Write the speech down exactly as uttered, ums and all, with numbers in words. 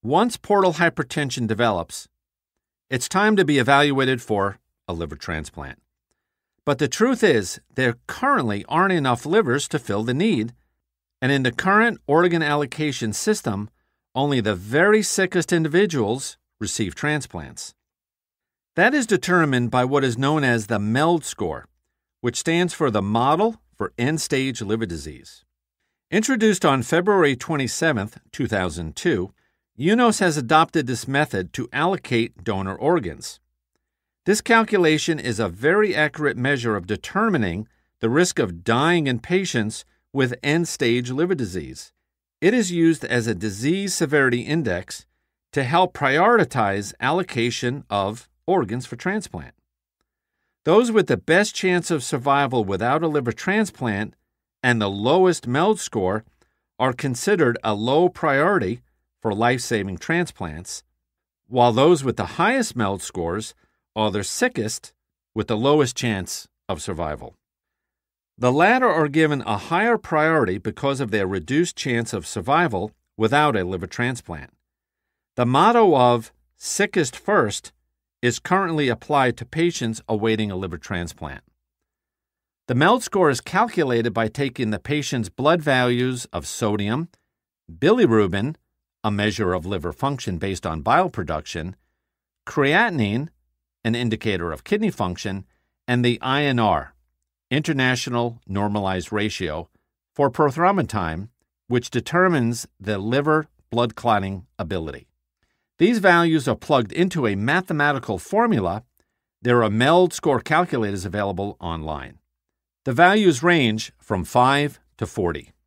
Once portal hypertension develops, it's time to be evaluated for a liver transplant. But the truth is, there currently aren't enough livers to fill the need, and in the current organ allocation system, only the very sickest individuals receive transplants. That is determined by what is known as the MELD score, which stands for the Model for End-Stage Liver Disease. Introduced on February twenty-seventh, two thousand two, U N O S has adopted this method to allocate donor organs. This calculation is a very accurate measure of determining the risk of dying in patients with end-stage liver disease. It is used as a disease severity index to help prioritize allocation of organs for transplant. Those with the best chance of survival without a liver transplant and the lowest MELD score are considered a low priority for life-saving transplants, while those with the highest MELD scores are the sickest with the lowest chance of survival. The latter are given a higher priority because of their reduced chance of survival without a liver transplant. The motto of sickest first is currently applied to patients awaiting a liver transplant. The MELD score is calculated by taking the patient's blood values of sodium, bilirubin, a measure of liver function based on bile production, creatinine, an indicator of kidney function, and the I N R, International Normalized Ratio, for prothrombin, which determines the liver blood clotting ability. These values are plugged into a mathematical formula. There are MELD score calculators available online. The values range from five to forty.